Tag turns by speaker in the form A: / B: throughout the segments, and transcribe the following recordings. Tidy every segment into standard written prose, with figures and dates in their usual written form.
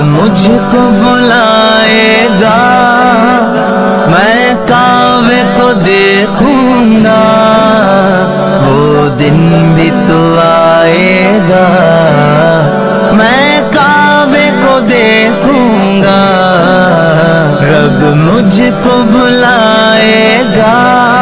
A: مجھ کو بلائے گا، میں کعبے کو دیکھوں گا، وہ دن بھی تو آئے گا، میں کعبے کو دیکھوں گا، رب مجھ کو بلائے گا۔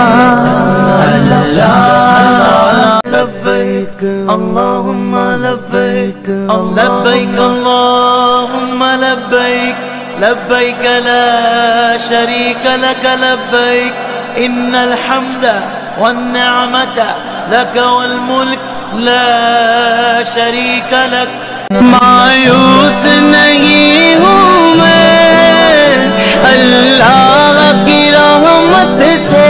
A: لبیک اللہم لبیک، لبیک اللہم لبیک، لبیک لا شریک لک لبیک، ان الحمد والنعمت لک والملک لا شریک لک۔ مایوس نہیں ہوں میں اللہ کی رحمت سے،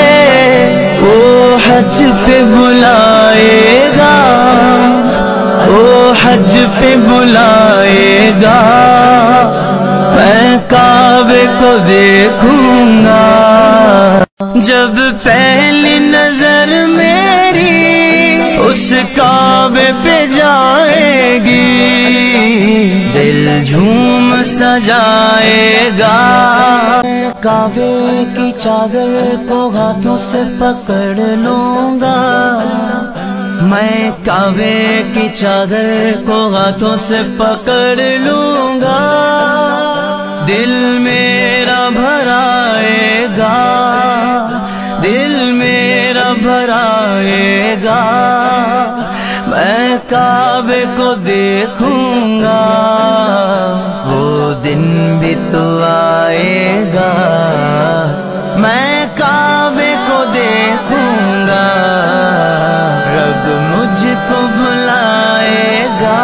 A: وہ حج پہ بلائے گا، وہ حج پہ بلائے گا، میں کعبے کو دیکھوں گا، جب پہلی نظر میری اس کعبے پہ جائے گی، دل جھوم سجائے گا، کعبے کی چادر کو ہاتھوں سے پکڑ لوں گا، میں کعبے کی چادر کو ہاتھوں سے پکڑ لوں گا، دل میرا بھرائے گا، دل میرا بھرائے گا، میں کعبے کو دیکھوں گا، وہ دن بھی تو آئے گا، میں کعبے کو دیکھوں گا، رب مجھ کو بلائے گا۔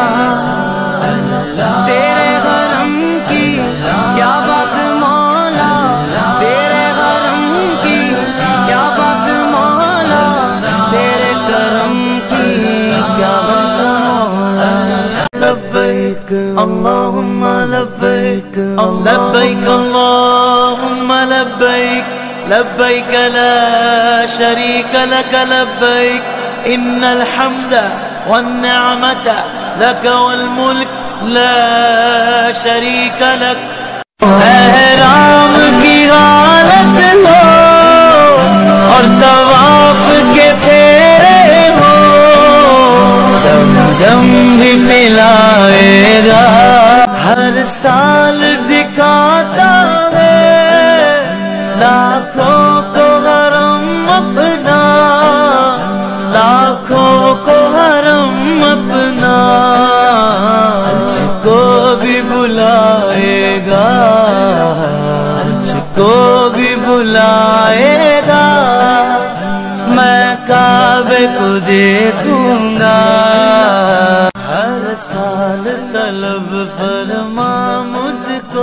A: تیرے غرم کی کیا بات مولا، تیرے غرم کی کیا بات مولا، تیرے کرم کی کیا بات مولا۔ لبیک اللہم لبیک، لبیک اللہم لبیک، لبیک لا شریک لک لبیک، ان الحمد والنعمت لک والملک لا شریک لک۔ احرام کی حالت ہو اور طواف کے پھیرے ہو، زمزم بھی پلائے گا، ہر سال دکھاتا ہے لاکھوں کو حرم اپنا، لاکھوں کو حرم اپنا، مجھ کو بھی بلائے گا، مجھ کو بھی بلائے گا، میں کعبے کو دیکھوں گا، ہر سال طلب فرما مجھ کو،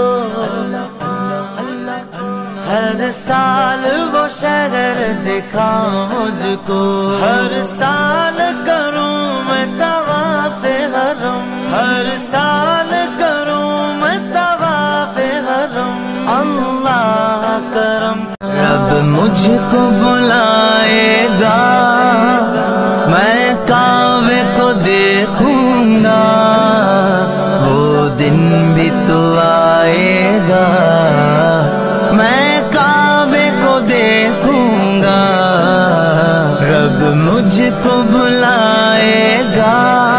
A: ہر سال وہ شہر دکھا مجھ کو، ہر سال کروں میں طواف حرم، ہر سال کروں میں طواف حرم، اللہ کرم، رب مجھ کو بلائے گا، میں کعبے کو دیکھوں گا، وہ دن بھی تو آئے گا، میں کعبے کو دیکھوں گا، رب مجھ کو بلائے گا۔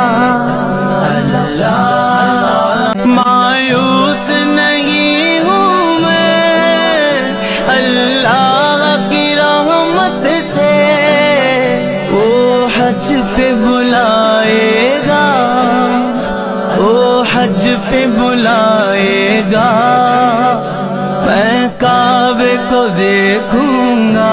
A: مایوس نہیں ہوں میں اللہ کی رحمت سے، وہ حج پہ بلائے گا، وہ حج پہ بلائے گا، میں کعبے کو دیکھوں گا،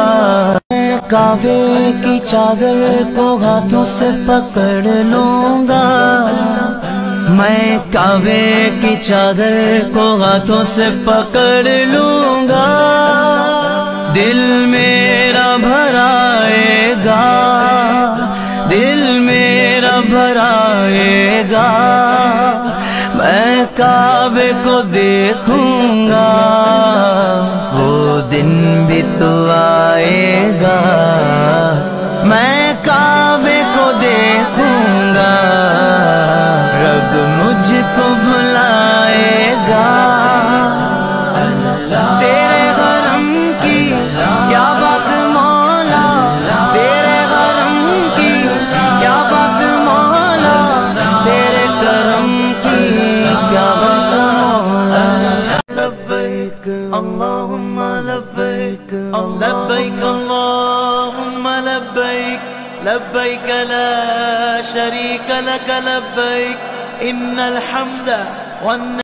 A: کعبے کی چادر کو ہاتھوں سے پکڑ لوں گا، میں کعبے کی چادر کو ہاتھوں سے پکڑ لوں گا، دل میرا بھرائے گا، دل میرا بھرائے گا، میں کعبے کو دیکھوں گا، وہ دن بھی تو آئے گا، میں کعبے کو دیکھوں گا، رب مجھ کو بلا لبيك اللهم لبيك لبيك لا شريك لك لبيك إن الحمد والنعمة